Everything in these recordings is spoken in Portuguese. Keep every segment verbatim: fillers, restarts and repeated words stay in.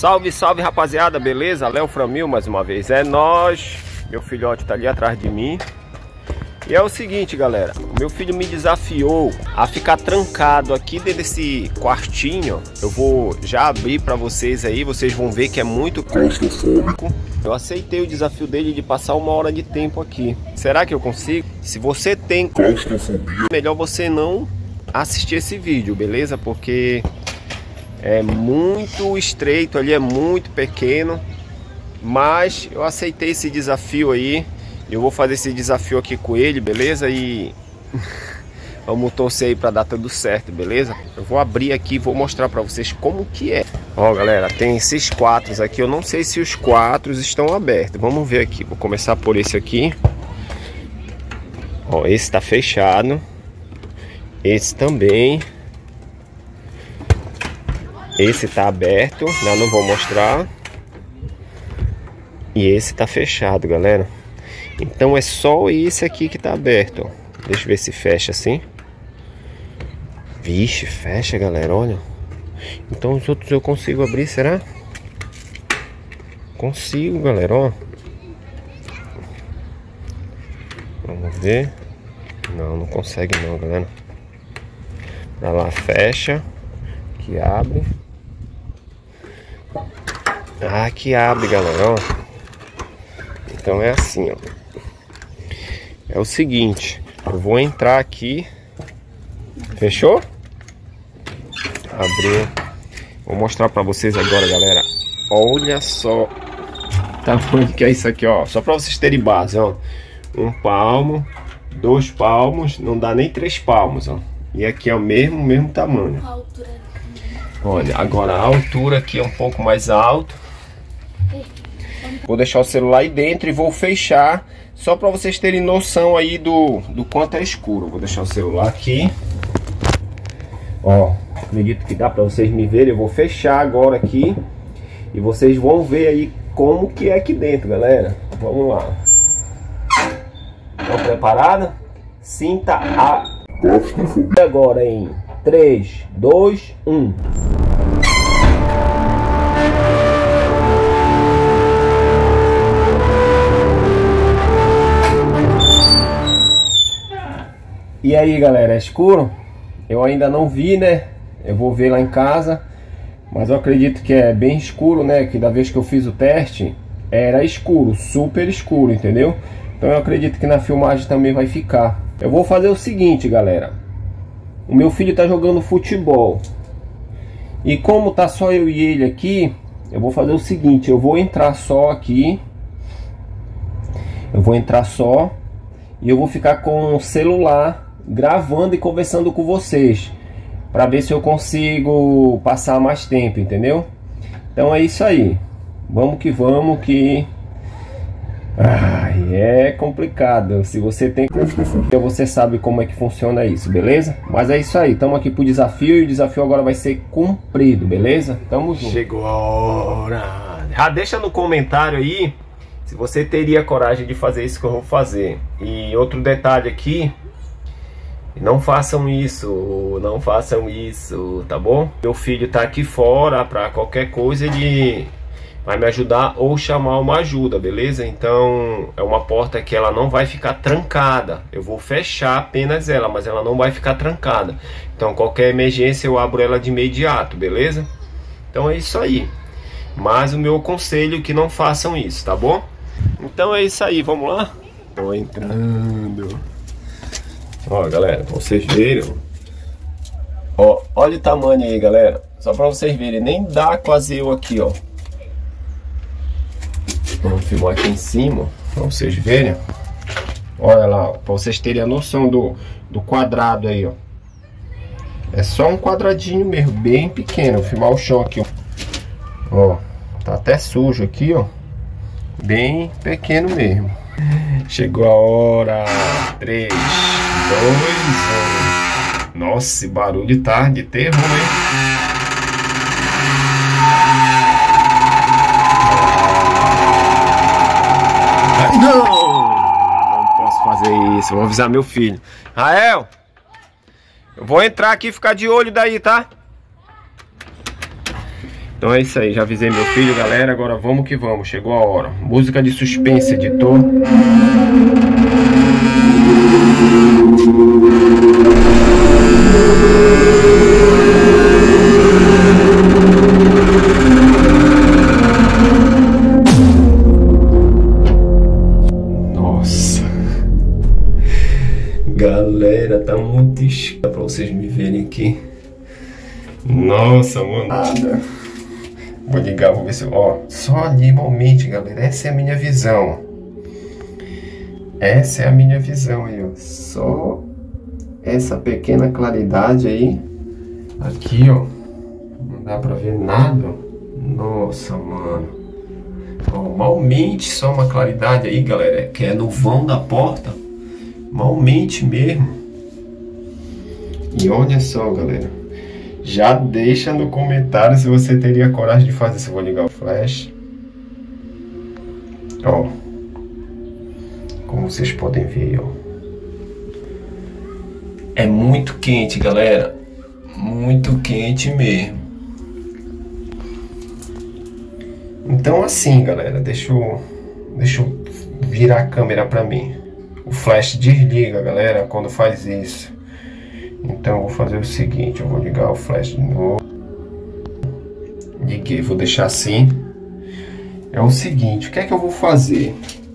Salve, salve rapaziada, beleza? Léo Framil mais uma vez, é nóis. Meu filhote tá ali atrás de mim. E é o seguinte, galera, meu filho me desafiou a ficar trancado aqui dentro desse quartinho. Eu vou já abrir pra vocês aí, vocês vão ver que é muito claustrofóbico. Eu aceitei o desafio dele de passar uma hora de tempo aqui. Será que eu consigo? Se você tem claustrofobia, melhor você não assistir esse vídeo, beleza? Porque é muito estreito ali, é muito pequeno. Mas eu aceitei esse desafio aí. Eu vou fazer esse desafio aqui com ele, beleza? E vamos torcer aí pra dar tudo certo, beleza? Eu vou abrir aqui e vou mostrar pra vocês como que é. Ó, galera, tem esses quatro aqui. Eu não sei se os quatro estão abertos. Vamos ver aqui. Vou começar por esse aqui. Ó, esse tá fechado. Esse também. Esse tá aberto. Não, não vou mostrar. E esse tá fechado, galera. Então é só esse aqui que tá aberto, ó. Deixa eu ver se fecha assim. Vixe, fecha, galera, olha. Então os outros eu consigo abrir, será? Consigo, galera, ó. Vamos ver. Não, não consegue não, galera. Pra lá fecha. Aqui abre. Ah, aqui abre, galera, ó. Então é assim, ó. É o seguinte, eu vou entrar aqui. Fechou? Abriu. Vou mostrar pra vocês agora, galera. Olha só. Tá falando que é isso aqui, ó. Só pra vocês terem base, ó. Um palmo, dois palmos, não dá nem três palmos, ó. E aqui é o mesmo, mesmo tamanho. Olha, agora a altura aqui é um pouco mais alto. Vou deixar o celular aí dentro e vou fechar. Só para vocês terem noção aí do, do quanto é escuro. Vou deixar o celular aqui. Ó, acredito que dá para vocês me verem. Eu vou fechar agora aqui. E vocês vão ver aí como que é aqui dentro, galera. Vamos lá. Estão preparados? Sinta a... Agora em três, dois, um. E aí, galera, é escuro? Eu ainda não vi, né? Eu vou ver lá em casa. Mas eu acredito que é bem escuro, né? Que da vez que eu fiz o teste, era escuro, super escuro, entendeu? Então eu acredito que na filmagem também vai ficar. Eu vou fazer o seguinte, galera. O meu filho tá jogando futebol. E como tá só eu e ele aqui, eu vou fazer o seguinte. Eu vou entrar só aqui. Eu vou entrar só. E eu vou ficar com o celular gravando e conversando com vocês, para ver se eu consigo passar mais tempo, entendeu? Então é isso aí. Vamos que vamos, que ai, é complicado. Se você tem, você sabe como é que funciona isso, beleza? Mas é isso aí, estamos aqui pro desafio. E o desafio agora vai ser cumprido, beleza? Tamo junto. Chegou a hora. Já deixa no comentário aí se você teria coragem de fazer isso que eu vou fazer. E outro detalhe aqui, não façam isso, não façam isso, tá bom? Meu filho tá aqui fora, pra qualquer coisa ele vai me ajudar ou chamar uma ajuda, beleza? Então é uma porta que ela não vai ficar trancada. Eu vou fechar apenas ela, mas ela não vai ficar trancada. Então qualquer emergência eu abro ela de imediato, beleza? Então é isso aí. Mas o meu conselho é que não façam isso, tá bom? Então é isso aí, vamos lá? Tô entrando. Ó, galera, pra vocês verem. Ó, olha o tamanho aí, galera. Só pra vocês verem, nem dá quase eu aqui, ó. Vamos filmar aqui em cima, pra vocês verem. Olha lá, ó, pra vocês terem a noção do, do quadrado aí, ó. É só um quadradinho mesmo, bem pequeno. Vou filmar o chão aqui, ó. Ó, tá até sujo aqui, ó. Bem pequeno mesmo. Chegou a hora. três, dois, um. Nossa, esse barulho tá de terror, hein? Não! Não posso fazer isso. Vou avisar meu filho. Rael, eu vou entrar aqui e ficar de olho daí, tá? Então é isso aí, já avisei meu filho, galera. Agora vamos que vamos, chegou a hora. Música de suspense, editor. Nossa, galera, tá muito escuro pra vocês me verem aqui. Nossa, mano. Nada. Vou ligar, vou ver se... Ó, só animalmente, galera. Essa é a minha visão. Essa é a minha visão aí, ó. Só essa pequena claridade aí. Aqui, ó. Não dá pra ver nada. Nossa, mano. Ó, malmente só uma claridade aí, galera. Que é no vão da porta. Malmente mesmo. E olha só, galera. Já deixa no comentário se você teria coragem de fazer. Se eu vou ligar o flash. Ó. Como vocês podem ver, ó. É muito quente, galera. Muito quente mesmo. Então assim, galera. Deixa eu, deixa eu virar a câmera pra mim. O flash desliga, galera, quando faz isso. Então eu vou fazer o seguinte, eu vou ligar o flash de novo. Liguei, vou deixar assim. É o seguinte, o que é que eu vou fazer?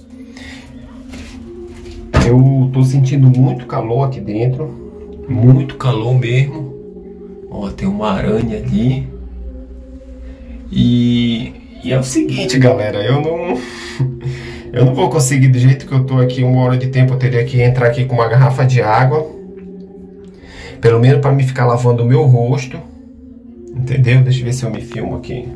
Eu tô sentindo muito calor aqui dentro. Muito calor mesmo. Ó, tem uma aranha ali. E, e é o seguinte, galera, eu não... eu não vou conseguir do jeito que eu tô aqui, uma hora de tempo eu teria que entrar aqui com uma garrafa de água. Pelo menos para me ficar lavando o meu rosto. Entendeu? Deixa eu ver se eu me filmo aqui.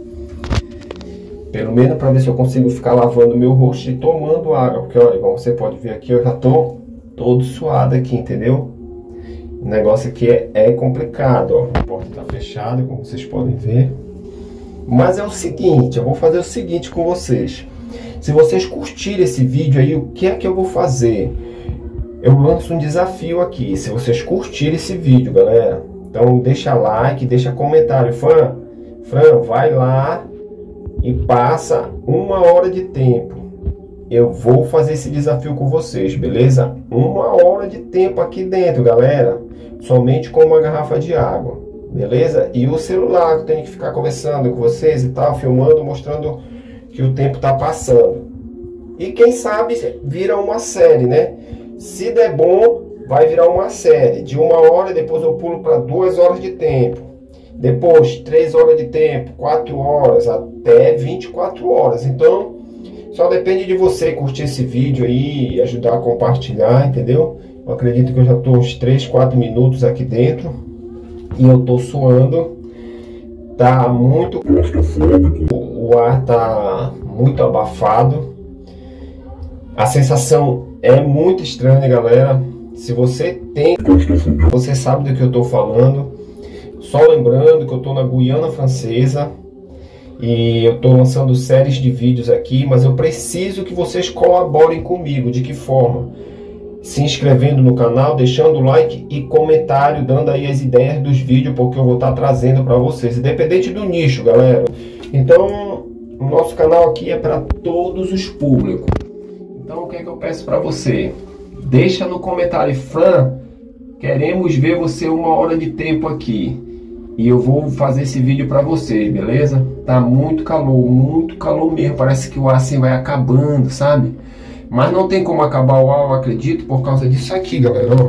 Pelo menos para ver se eu consigo ficar lavando o meu rosto e tomando água. Porque olha, como você pode ver aqui, eu já tô todo suado aqui, entendeu? O negócio aqui é, é complicado, ó. A porta tá fechada, como vocês podem ver. Mas é o seguinte, eu vou fazer o seguinte com vocês. Se vocês curtirem esse vídeo aí, o que é que eu vou fazer? Eu lanço um desafio aqui, se vocês curtirem esse vídeo, galera. Então deixa like, deixa comentário. Fran, Fran, vai lá e passa uma hora de tempo. Eu vou fazer esse desafio com vocês, beleza? Uma hora de tempo aqui dentro, galera. Somente com uma garrafa de água, beleza? E o celular, que eu tenho que ficar conversando com vocês e tal, filmando, mostrando que o tempo tá passando. E quem sabe vira uma série, né? Se der bom, vai virar uma série de uma hora, depois eu pulo para duas horas de tempo. Depois, três horas de tempo, quatro horas, até vinte e quatro horas. Então, só depende de você curtir esse vídeo aí e ajudar a compartilhar, entendeu? Eu acredito que eu já estou uns três, quatro minutos aqui dentro. E eu estou suando. Tá muito... O ar tá muito abafado. A sensação é muito estranha, galera. Se você tem, você sabe do que eu estou falando. Só lembrando que eu estou na Guiana Francesa e eu estou lançando séries de vídeos aqui, mas eu preciso que vocês colaborem comigo. De que forma? Se inscrevendo no canal, deixando o like e comentário, dando aí as ideias dos vídeos, porque eu vou estar trazendo para vocês, independente do nicho, galera. Então, o nosso canal aqui é para todos os públicos. Então o que é que eu peço para você? Deixa no comentário, Fran, queremos ver você uma hora de tempo aqui. E eu vou fazer esse vídeo para vocês, beleza? Tá muito calor, muito calor mesmo. Parece que o ar assim vai acabando, sabe? Mas não tem como acabar o ar, eu acredito, por causa disso aqui, galera, ó.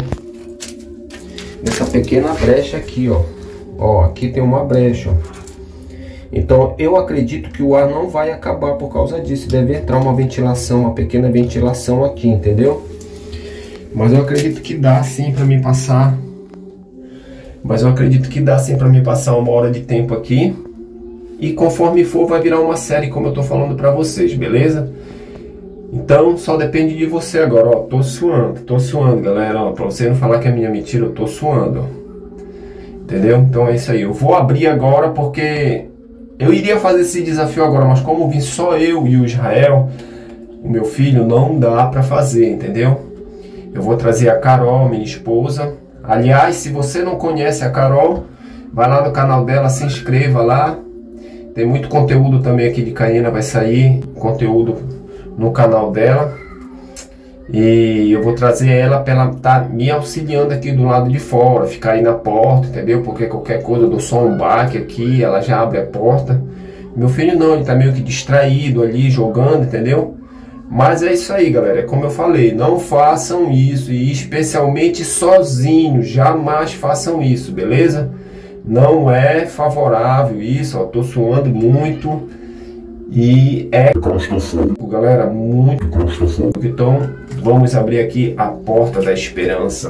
Nessa pequena brecha aqui, ó. Ó, aqui tem uma brecha, ó. Então eu acredito que o ar não vai acabar por causa disso. Deve entrar uma ventilação, uma pequena ventilação aqui, entendeu? Mas eu acredito que dá sim pra mim passar. Mas eu acredito que dá sim pra mim passar uma hora de tempo aqui. E conforme for vai virar uma série, como eu tô falando pra vocês, beleza? Então só depende de você agora, ó. Tô suando, tô suando, galera, ó. Pra você não falar que é minha mentira, eu tô suando, ó. Entendeu? Então é isso aí. Eu vou abrir agora porque... eu iria fazer esse desafio agora, mas como vim só eu e o Israel, o meu filho, não dá pra fazer, entendeu? Eu vou trazer a Carol, minha esposa. Aliás, se você não conhece a Carol, vai lá no canal dela, se inscreva lá. Tem muito conteúdo também aqui de Caiena, vai sair conteúdo no canal dela. E eu vou trazer ela para ela estar tá me auxiliando aqui do lado de fora, ficar aí na porta, entendeu? Porque qualquer coisa eu dou só um baque aqui, ela já abre a porta. Meu filho não, ele tá meio que distraído ali, jogando, entendeu? Mas é isso aí, galera, é como eu falei, não façam isso, e especialmente sozinhos, jamais façam isso, beleza? Não é favorável isso, ó, tô suando muito e é claustrofóbico, galera, muito claustrofóbico. Então vamos abrir aqui a porta da esperança.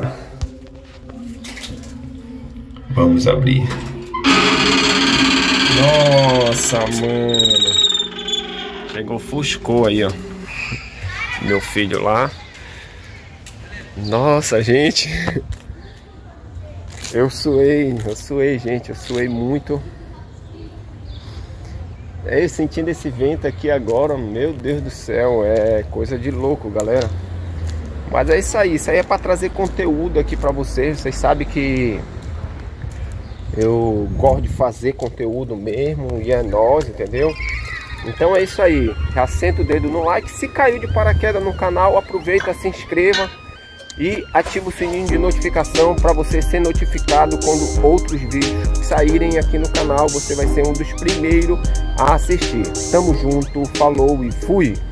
Vamos abrir. Nossa, mano, chegou, fuscou aí, ó, meu filho lá. Nossa, gente, eu suei, eu suei, gente, eu suei muito. É, sentindo esse vento aqui agora, meu Deus do céu, é coisa de louco, galera. Mas é isso aí, isso aí é para trazer conteúdo aqui para vocês. Vocês sabem que eu gosto de fazer conteúdo mesmo, e é nóis, entendeu? Então é isso aí, já senta o dedo no like. Se caiu de paraquedas no canal, aproveita, se inscreva e ativa o sininho de notificação para você ser notificado quando outros vídeos saírem aqui no canal. Você vai ser um dos primeiros a assistir. Tamo junto, falou e fui!